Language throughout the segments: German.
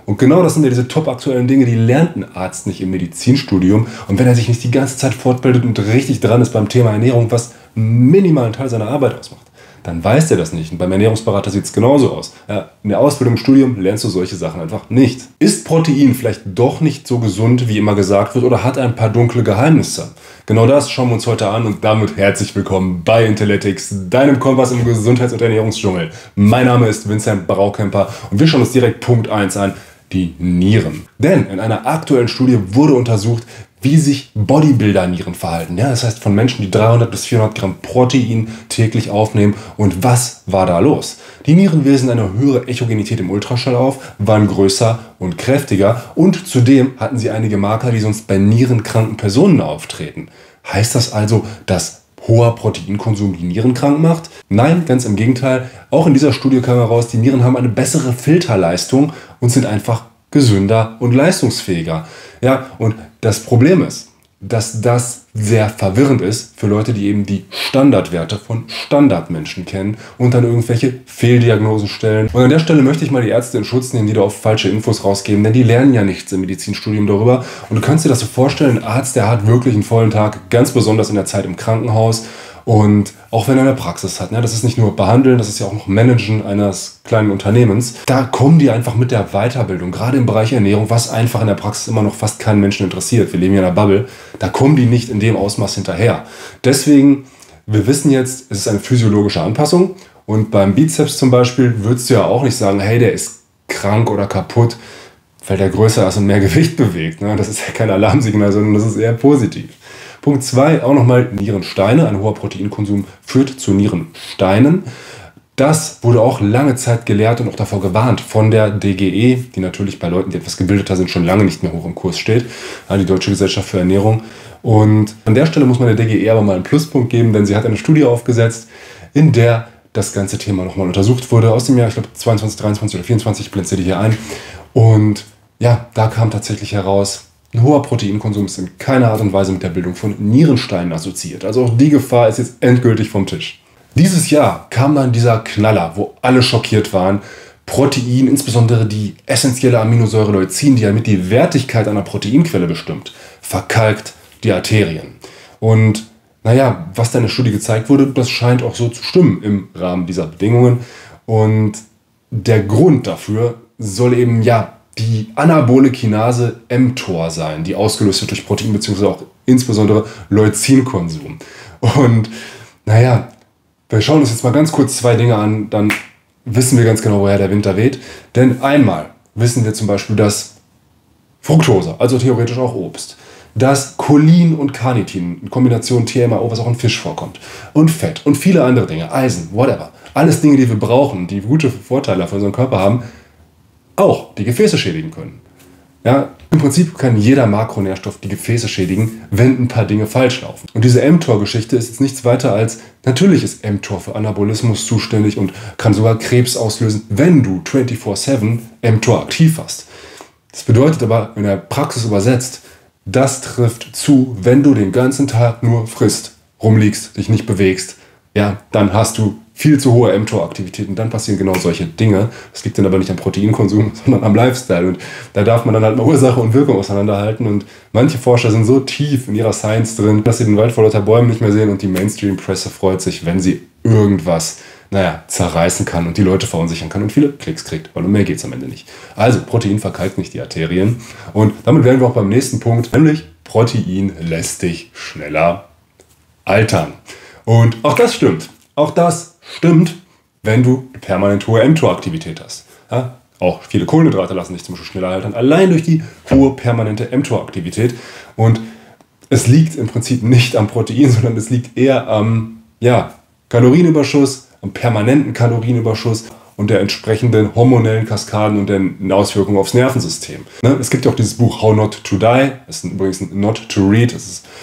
Und genau das sind ja diese top aktuellen Dinge, die lernt ein Arzt nicht im Medizinstudium. Und wenn er sich nicht die ganze Zeit fortbildet und richtig dran ist beim Thema Ernährung, was einen minimalen Teil seiner Arbeit ausmacht, dann weiß der das nicht. Und beim Ernährungsberater sieht es genauso aus. Ja, in der Ausbildung, im Studium lernst du solche Sachen einfach nicht. Ist Protein vielleicht doch nicht so gesund, wie immer gesagt wird, oder hat ein paar dunkle Geheimnisse? Genau das schauen wir uns heute an und damit herzlich willkommen bei Intelletix, deinem Kompass im Gesundheits- und Ernährungsdschungel. Mein Name ist Vincent Braukemper und wir schauen uns direkt Punkt 1 an, die Nieren. Denn in einer aktuellen Studie wurde untersucht, wie sich Bodybuilder-Nieren verhalten. Ja, das heißt von Menschen, die 300 bis 400 Gramm Protein täglich aufnehmen. Und was war da los? Die Nieren wiesen eine höhere Echogenität im Ultraschall auf, waren größer und kräftiger und zudem hatten sie einige Marker, die sonst bei nierenkranken Personen auftreten. Heißt das also, dass hoher Proteinkonsum die Nieren krank macht? Nein, ganz im Gegenteil. Auch in dieser Studie kam heraus, die Nieren haben eine bessere Filterleistung und sind einfach gesünder und leistungsfähiger. Ja, und das Problem ist, dass das sehr verwirrend ist für Leute, die eben die Standardwerte von Standardmenschen kennen und dann irgendwelche Fehldiagnosen stellen. Und an der Stelle möchte ich mal die Ärzte in Schutz nehmen, die da oft falsche Infos rausgeben, denn die lernen ja nichts im Medizinstudium darüber. Und du kannst dir das so vorstellen, ein Arzt, der hat wirklich einen vollen Tag, ganz besonders in der Zeit im Krankenhaus. Und auch wenn er eine Praxis hat, ne, das ist nicht nur behandeln, das ist ja auch noch Managen eines kleinen Unternehmens. Da kommen die einfach mit der Weiterbildung, gerade im Bereich Ernährung, was einfach in der Praxis immer noch fast keinen Menschen interessiert. Wir leben ja in einer Bubble. Da kommen die nicht in dem Ausmaß hinterher. Deswegen, wir wissen jetzt, es ist eine physiologische Anpassung. Und beim Bizeps zum Beispiel würdest du ja auch nicht sagen, hey, der ist krank oder kaputt, weil der größer ist und mehr Gewicht bewegt. Ne? Das ist ja kein Alarmsignal, sondern das ist eher positiv. Punkt 2, auch nochmal Nierensteine. Ein hoher Proteinkonsum führt zu Nierensteinen. Das wurde auch lange Zeit gelehrt und auch davor gewarnt von der DGE, die natürlich bei Leuten, die etwas gebildeter sind, schon lange nicht mehr hoch im Kurs steht. Die Deutsche Gesellschaft für Ernährung. Und an der Stelle muss man der DGE aber mal einen Pluspunkt geben, denn sie hat eine Studie aufgesetzt, in der das ganze Thema nochmal untersucht wurde. Aus dem Jahr, ich glaube, 22, 23 oder 24, ich blende die hier ein. Und ja, da kam tatsächlich heraus, ein hoher Proteinkonsum ist in keiner Art und Weise mit der Bildung von Nierensteinen assoziiert. Also auch die Gefahr ist jetzt endgültig vom Tisch. Dieses Jahr kam dann dieser Knaller, wo alle schockiert waren. Protein, insbesondere die essentielle Aminosäure Leucin, die ja mit die Wertigkeit einer Proteinquelle bestimmt, verkalkt die Arterien. Und naja, was da in der Studie gezeigt wurde, das scheint auch so zu stimmen im Rahmen dieser Bedingungen. Und der Grund dafür soll eben die anabole Kinase mTOR sein, die ausgelöst wird durch Protein bzw. auch insbesondere Leucinkonsum. Und naja, wir schauen uns jetzt mal ganz kurz zwei Dinge an, dann wissen wir ganz genau, woher der Wind da weht. Denn einmal wissen wir zum Beispiel, dass Fructose, also theoretisch auch Obst, dass Cholin und Carnitin, in Kombination TMAO, was auch in Fisch vorkommt, und Fett und viele andere Dinge, Eisen, whatever, alles Dinge, die wir brauchen, die gute Vorteile für unseren Körper haben, auch die Gefäße schädigen können. Ja, im Prinzip kann jeder Makronährstoff die Gefäße schädigen, wenn ein paar Dinge falsch laufen. Und diese mTOR-Geschichte ist jetzt nichts weiter als, natürlich ist mTOR für Anabolismus zuständig und kann sogar Krebs auslösen, wenn du 24/7 mTOR aktiv hast. Das bedeutet aber, in der Praxis übersetzt, das trifft zu, wenn du den ganzen Tag nur frisst, rumliegst, dich nicht bewegst, ja, dann hast du viel zu hohe mTOR-Aktivität und dann passieren genau solche Dinge. Das liegt dann aber nicht am Proteinkonsum, sondern am Lifestyle. Und da darf man dann halt mal Ursache und Wirkung auseinanderhalten. Und manche Forscher sind so tief in ihrer Science drin, dass sie den Wald vor lauter Bäumen nicht mehr sehen und die Mainstream-Presse freut sich, wenn sie irgendwas, zerreißen kann und die Leute verunsichern kann und viele Klicks kriegt, weil um mehr geht es am Ende nicht. Also Protein verkalkt nicht die Arterien. Und damit wären wir auch beim nächsten Punkt, nämlich Protein lässt dich schneller altern. Und auch das stimmt. Auch das stimmt, wenn du permanent hohe mTOR-Aktivität hast. Ja, auch viele Kohlenhydrate lassen dich zum Beispiel schneller altern, allein durch die hohe permanente mTOR-Aktivität. Und es liegt im Prinzip nicht am Protein, sondern es liegt eher am Kalorienüberschuss, am permanenten Kalorienüberschuss und der entsprechenden hormonellen Kaskaden und den Auswirkungen aufs Nervensystem. Es gibt ja auch dieses Buch How Not to Die, das ist übrigens Not to Read, das ist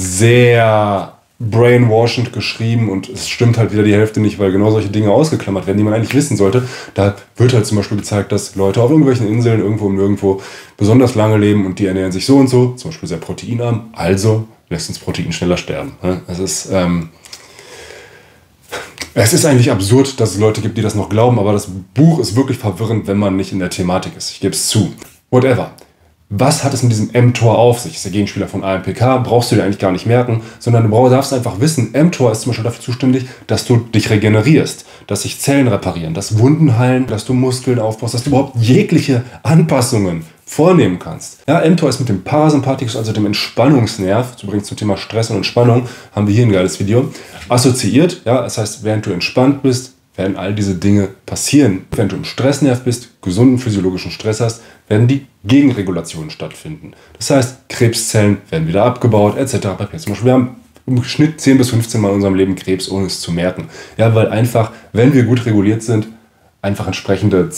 sehr brainwashend geschrieben und es stimmt halt wieder die Hälfte nicht, weil genau solche Dinge ausgeklammert werden, die man eigentlich wissen sollte. Da wird halt zum Beispiel gezeigt, dass Leute auf irgendwelchen Inseln irgendwo und nirgendwo besonders lange leben und die ernähren sich so und so, zum Beispiel sehr proteinarm, also lässt uns Protein schneller sterben. Das ist Es ist eigentlich absurd, dass es Leute gibt, die das noch glauben, aber das Buch ist wirklich verwirrend, wenn man nicht in der Thematik ist. Ich gebe es zu. Whatever. Was hat es mit diesem mTOR auf sich? Das ist der Gegenspieler von AMPK, brauchst du dir eigentlich gar nicht merken, sondern du darfst einfach wissen, mTOR ist zum Beispiel dafür zuständig, dass du dich regenerierst, dass sich Zellen reparieren, dass Wunden heilen, dass du Muskeln aufbaust, dass du überhaupt jegliche Anpassungen vornehmen kannst. Ja, mTOR ist mit dem Parasympathikus, also dem Entspannungsnerv, übrigens zum Thema Stress und Entspannung, haben wir hier ein geiles Video, assoziiert. Ja, das heißt, während du entspannt bist, werden all diese Dinge passieren. Wenn du im Stressnerv bist, gesunden physiologischen Stress hast, werden die Gegenregulationen stattfinden. Das heißt, Krebszellen werden wieder abgebaut, etc. Zum Beispiel, wir haben im Schnitt 10 bis 15 Mal in unserem Leben Krebs, ohne es zu merken. Ja, weil einfach, wenn wir gut reguliert sind, einfach entsprechendes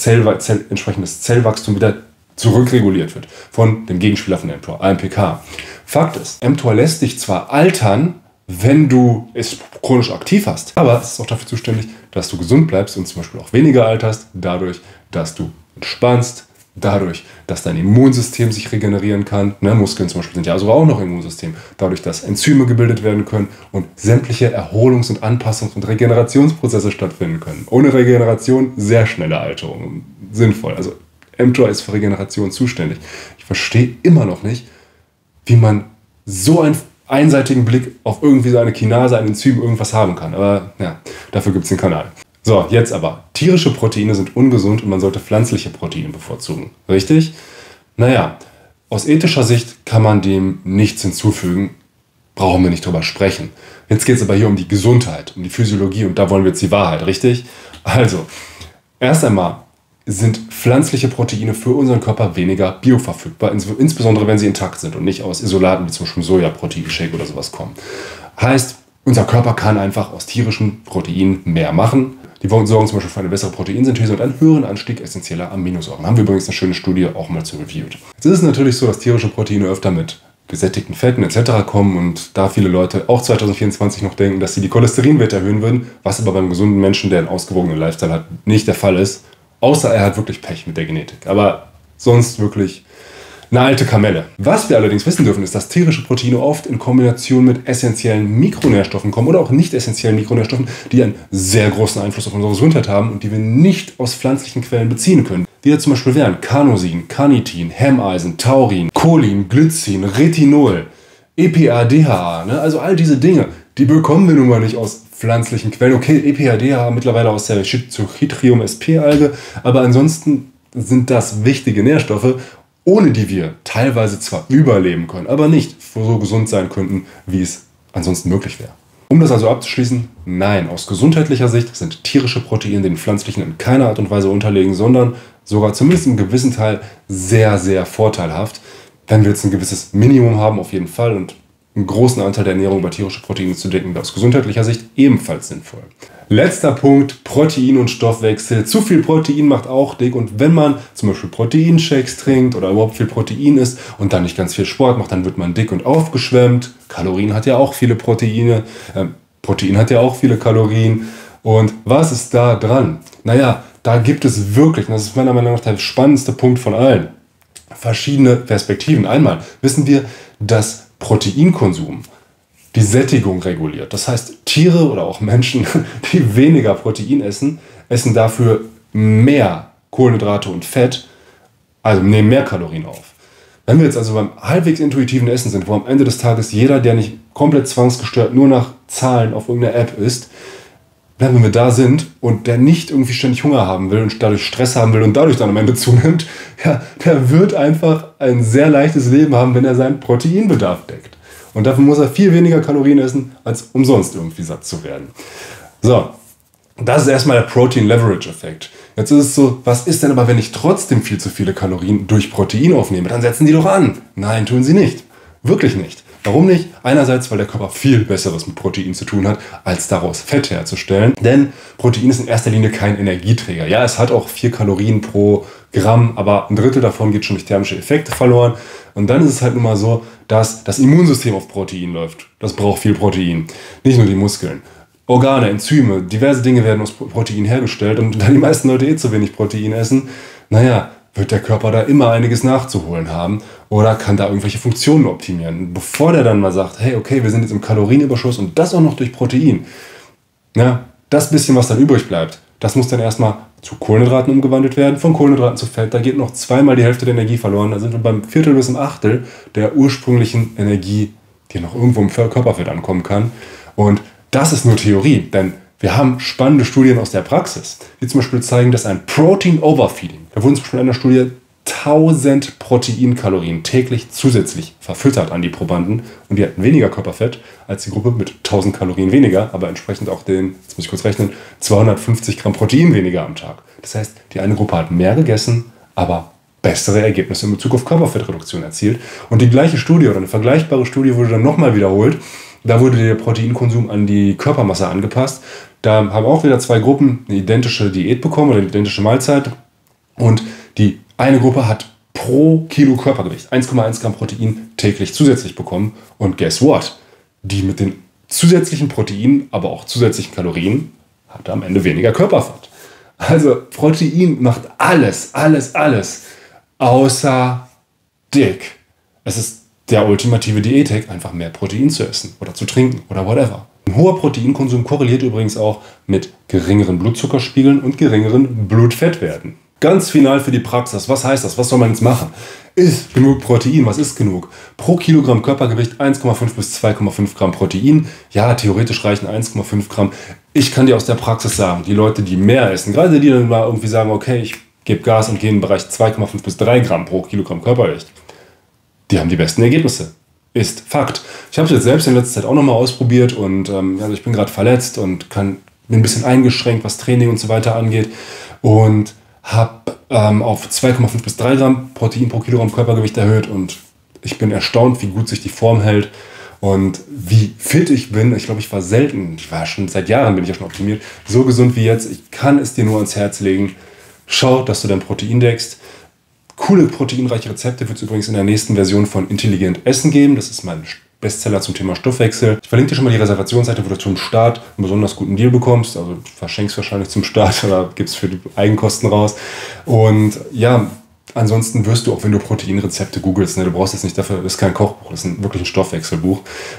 Zellwachstum wieder zurückreguliert wird von dem Gegenspieler von mTOR, AMPK. Fakt ist, mTOR lässt dich zwar altern, wenn du es chronisch aktiv hast, aber es ist auch dafür zuständig, dass du gesund bleibst und zum Beispiel auch weniger alterst, dadurch, dass du entspannst, dadurch, dass dein Immunsystem sich regenerieren kann. Ne, Muskeln zum Beispiel sind ja also auch noch Immunsystem. Dadurch, dass Enzyme gebildet werden können und sämtliche Erholungs- und Anpassungs- und Regenerationsprozesse stattfinden können. Ohne Regeneration sehr schnelle Alterung. Sinnvoll. Also mTOR ist für Regeneration zuständig. Ich verstehe immer noch nicht, wie man so einen einseitigen Blick auf irgendwie so eine Kinase, ein Enzym, irgendwas haben kann. Aber ja, dafür gibt es den Kanal. So, jetzt aber. Tierische Proteine sind ungesund und man sollte pflanzliche Proteine bevorzugen. Richtig? Naja, aus ethischer Sicht kann man dem nichts hinzufügen. Brauchen wir nicht drüber sprechen. Jetzt geht es aber hier um die Gesundheit, um die Physiologie und da wollen wir jetzt die Wahrheit, richtig? Also, erst einmal sind pflanzliche Proteine für unseren Körper weniger bioverfügbar, insbesondere wenn sie intakt sind und nicht aus Isolaten wie zum Beispiel Sojaproteinshake oder sowas kommen. Heißt, unser Körper kann einfach aus tierischen Proteinen mehr machen. Die sorgen zum Beispiel für eine bessere Proteinsynthese und einen höheren Anstieg essentieller Aminosäuren. Haben wir übrigens eine schöne Studie auch mal zu reviewt. Jetzt ist es natürlich so, dass tierische Proteine öfter mit gesättigten Fetten etc. kommen und da viele Leute auch 2024 noch denken, dass sie die Cholesterinwerte erhöhen würden, was aber beim gesunden Menschen, der einen ausgewogenen Lifestyle hat, nicht der Fall ist. Außer er hat wirklich Pech mit der Genetik. Aber sonst wirklich eine alte Kamelle. Was wir allerdings wissen dürfen, ist, dass tierische Proteine oft in Kombination mit essentiellen Mikronährstoffen kommen oder auch nicht essentiellen Mikronährstoffen, die einen sehr großen Einfluss auf unsere Gesundheit haben und die wir nicht aus pflanzlichen Quellen beziehen können. Die da zum Beispiel wären Carnosin, Carnitin, Hemmeisen, Taurin, Cholin, Glycin, Retinol, EPA-DHA. Ne? Also all diese Dinge, die bekommen wir nun mal nicht aus pflanzlichen Quellen. Okay, EPA-DHA mittlerweile aus der Schizotrytrium sp-Alge, aber ansonsten sind das wichtige Nährstoffe, ohne die wir teilweise zwar überleben können, aber nicht so gesund sein könnten, wie es ansonsten möglich wäre. Um das also abzuschließen, nein, aus gesundheitlicher Sicht sind tierische Proteine den pflanzlichen in keiner Art und Weise unterlegen, sondern sogar zumindest im gewissen Teil sehr, sehr vorteilhaft. Wenn wir jetzt ein gewisses Minimum haben, auf jeden Fall, und einen großen Anteil der Ernährung über tierische Proteine zu decken, wäre aus gesundheitlicher Sicht ebenfalls sinnvoll. Letzter Punkt, Protein und Stoffwechsel. Zu viel Protein macht auch dick und wenn man zum Beispiel Proteinshakes trinkt oder überhaupt viel Protein isst und dann nicht ganz viel Sport macht, dann wird man dick und aufgeschwemmt. Kalorien hat ja auch viele Proteine, Protein hat ja auch viele Kalorien. Und was ist da dran? Naja, da gibt es wirklich, und das ist meiner Meinung nach der spannendste Punkt von allen, verschiedene Perspektiven. Einmal wissen wir, dass Proteinkonsum die Sättigung reguliert. Das heißt, Tiere oder auch Menschen, die weniger Protein essen, essen dafür mehr Kohlenhydrate und Fett, also nehmen mehr Kalorien auf. Wenn wir jetzt also beim halbwegs intuitiven Essen sind, wo am Ende des Tages jeder, der nicht komplett zwangsgestört nur nach Zahlen auf irgendeiner App isst, wenn wir da sind und der nicht irgendwie ständig Hunger haben will und dadurch Stress haben will und dadurch dann am Ende zunimmt, ja, der wird einfach ein sehr leichtes Leben haben, wenn er seinen Proteinbedarf deckt. Und dafür muss er viel weniger Kalorien essen, als umsonst irgendwie satt zu werden. So, das ist erstmal der Protein-Leverage-Effekt. Jetzt ist es so, was ist denn aber, wenn ich trotzdem viel zu viele Kalorien durch Protein aufnehme? Dann setzen die doch an. Nein, tun sie nicht. Wirklich nicht. Warum nicht? Einerseits, weil der Körper viel Besseres mit Protein zu tun hat, als daraus Fett herzustellen. Denn Protein ist in erster Linie kein Energieträger. Ja, es hat auch 4 Kalorien pro Gramm, aber ein Drittel davon geht schon durch thermische Effekte verloren. Und dann ist es halt nun mal so, dass das Immunsystem auf Protein läuft. Das braucht viel Protein. Nicht nur die Muskeln. Organe, Enzyme, diverse Dinge werden aus Protein hergestellt. Und da die meisten Leute zu wenig Protein essen, naja, wird der Körper da immer einiges nachzuholen haben oder kann da irgendwelche Funktionen optimieren. Bevor der dann mal sagt, hey, okay, wir sind jetzt im Kalorienüberschuss und das auch noch durch Protein, na, Das bisschen, was dann übrig bleibt, das muss dann erstmal zu Kohlenhydraten umgewandelt werden, von Kohlenhydraten zu Fett. Da geht noch zweimal die Hälfte der Energie verloren. Da sind wir beim Viertel bis im Achtel der ursprünglichen Energie, die noch irgendwo im Körperfett ankommen kann. Und das ist nur Theorie, denn wir haben spannende Studien aus der Praxis, die zum Beispiel zeigen, dass ein Protein Overfeeding, da wurden zum Beispiel in einer Studie 1000 Proteinkalorien täglich zusätzlich verfüttert an die Probanden und die hatten weniger Körperfett als die Gruppe mit 1000 Kalorien weniger, aber entsprechend auch den, jetzt muss ich kurz rechnen, 250 Gramm Protein weniger am Tag. Das heißt, die eine Gruppe hat mehr gegessen, aber bessere Ergebnisse in Bezug auf Körperfettreduktion erzielt. Und die gleiche Studie oder eine vergleichbare Studie wurde dann nochmal wiederholt. Da wurde der Proteinkonsum an die Körpermasse angepasst. Da haben auch wieder zwei Gruppen eine identische Diät bekommen oder eine identische Mahlzeit. Und die eine Gruppe hat pro Kilo Körpergewicht 1,1 Gramm Protein täglich zusätzlich bekommen. Und guess what? Die mit den zusätzlichen Proteinen, aber auch zusätzlichen Kalorien, hatte am Ende weniger Körperfett. Also Protein macht alles außer dick. Es ist der ultimative Diäthack, einfach mehr Protein zu essen oder zu trinken oder whatever. Ein hoher Proteinkonsum korreliert übrigens auch mit geringeren Blutzuckerspiegeln und geringeren Blutfettwerten. Ganz final für die Praxis. Was heißt das? Was soll man jetzt machen? Ist genug Protein? Was ist genug? Pro Kilogramm Körpergewicht 1,5 bis 2,5 Gramm Protein. Ja, theoretisch reichen 1,5 Gramm. Ich kann dir aus der Praxis sagen, die Leute, die mehr essen, gerade die dann mal irgendwie sagen, okay, ich gebe Gas und gehe in den Bereich 2,5 bis 3 Gramm pro Kilogramm Körpergewicht, die haben die besten Ergebnisse. Ist Fakt. Ich habe es jetzt selbst in letzter Zeit auch nochmal ausprobiert und also ich bin gerade verletzt und bin ein bisschen eingeschränkt, was Training und so weiter angeht und habe auf 2,5 bis 3 Gramm Protein pro Kilogramm Körpergewicht erhöht und ich bin erstaunt, wie gut sich die Form hält und wie fit ich bin. Ich glaube, ich war schon seit Jahren bin ich ja schon optimiert, so gesund wie jetzt. Ich kann es dir nur ans Herz legen. Schau, dass du dein Protein deckst. Coole proteinreiche Rezepte wird es übrigens in der nächsten Version von Intelligent Essen geben. Das ist mein Bestseller zum Thema Stoffwechsel. Ich verlinke dir schon mal die Reservationsseite, wo du zum Start einen besonders guten Deal bekommst. Also verschenkst wahrscheinlich zum Start oder gibst für die Eigenkosten raus. Und ja, ansonsten wirst du, auch wenn du Proteinrezepte googelst, du brauchst jetzt nicht dafür, das ist kein Kochbuch, das ist wirklich ein Stoffwechselbuch.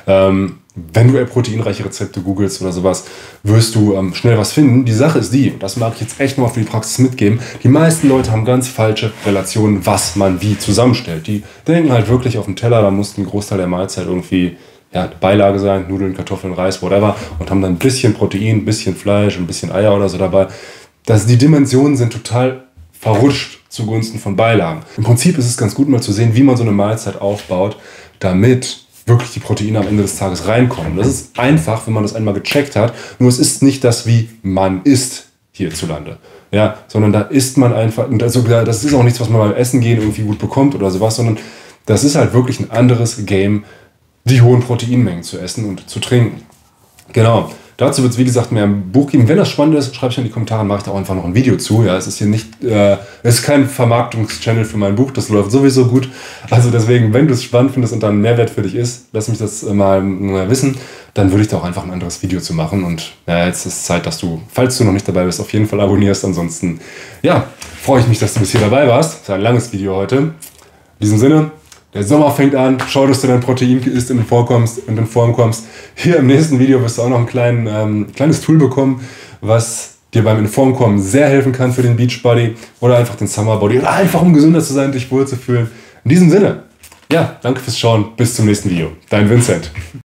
Wenn du proteinreiche Rezepte googelst oder sowas, wirst du schnell was finden. Die Sache ist die, und das mag ich jetzt echt mal für die Praxis mitgeben, die meisten Leute haben ganz falsche Relationen, was man wie zusammenstellt. Die denken halt wirklich auf dem Teller, da muss ein Großteil der Mahlzeit irgendwie Beilage sein, Nudeln, Kartoffeln, Reis, whatever, und haben dann ein bisschen Protein, ein bisschen Fleisch, ein bisschen Eier oder so dabei. Die Dimensionen sind total verrutscht zugunsten von Beilagen. Im Prinzip ist es ganz gut mal zu sehen, wie man so eine Mahlzeit aufbaut, damit wirklich die Proteine am Ende des Tages reinkommen. Das ist einfach, wenn man das einmal gecheckt hat, nur es ist nicht das, wie man isst hierzulande. Ja, sondern da isst man einfach, und also das ist auch nichts, was man beim Essen gehen irgendwie gut bekommt oder sowas, sondern das ist halt wirklich ein anderes Game, die hohen Proteinmengen zu essen und zu trinken. Genau. Dazu wird es, wie gesagt, mehr im Buch geben. Wenn das spannend ist, schreibe ich in die Kommentare, mache ich da auch einfach noch ein Video zu. Ja, es ist hier nicht, es ist kein Vermarktungschannel für mein Buch, das läuft sowieso gut. Also deswegen, wenn du es spannend findest und dann ein Mehrwert für dich ist, lass mich das mal wissen. Dann würde ich da auch einfach ein anderes Video zu machen. Und jetzt ist Zeit, dass du, falls du noch nicht dabei bist, auf jeden Fall abonnierst. Ansonsten, freue ich mich, dass du bis hier dabei warst. Das ist ein langes Video heute. In diesem Sinne, der Sommer fängt an, schau, dass du dein Protein isst und in Form kommst. Hier im nächsten Video wirst du auch noch ein kleines Tool bekommen, was dir beim in Form kommen sehr helfen kann für den Beachbody oder einfach den Summerbody oder einfach um gesünder zu sein, dich wohlzufühlen. In diesem Sinne, danke fürs Schauen, bis zum nächsten Video. Dein Vincent.